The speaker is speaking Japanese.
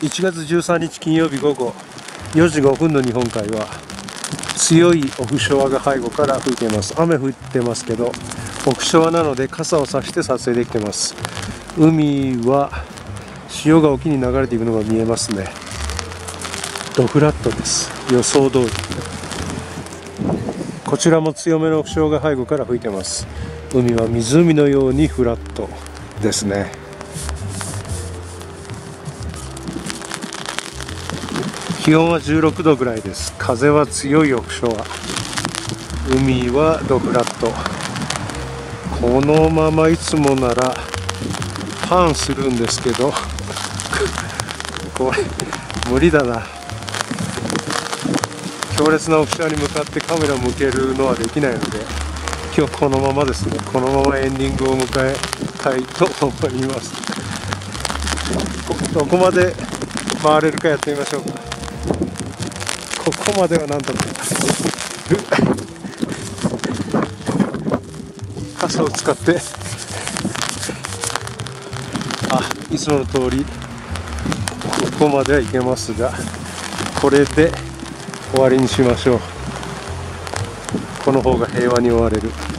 1月13日金曜日午後4時5分の日本海は強いオフショアが背後から吹いています。雨降ってますけどオフショアなので傘を差して撮影できてます。海は潮が沖に流れていくのが見えますね。ドフラットです。予想通り。こちらも強めのオフショアが背後から吹いてます。海は湖のようにフラットですね。気温は16度ぐらいです。風は強いオフショア。海はドフラット。このままいつもならパンするんですけどこれ無理だな。強烈なオフショアに向かってカメラを向けるのはできないので、今日このままですね。このままエンディングを迎えたいと思います。どこまで回れるかやってみましょうか。ここまではなんとか傘を使っていつもの通りここまでは行けますが、これで終わりにしましょう。この方が平和に終われる。